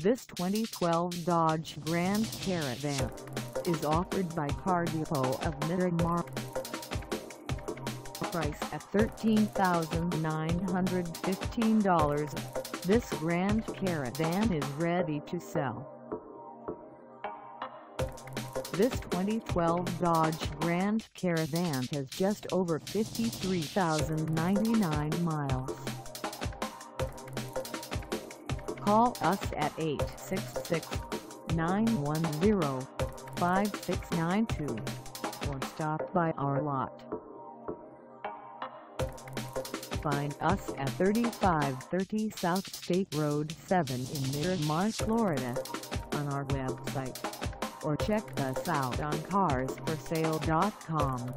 This 2012 Dodge Grand Caravan is offered by Car Depot of Miramar. Price at $13,915, this Grand Caravan is ready to sell. This 2012 Dodge Grand Caravan has just over 53,099 miles. Call us at 866-910-5692 or stop by our lot. Find us at 3530 South State Road 7 in Miramar, Florida, on our website, or check us out on carsforsale.com.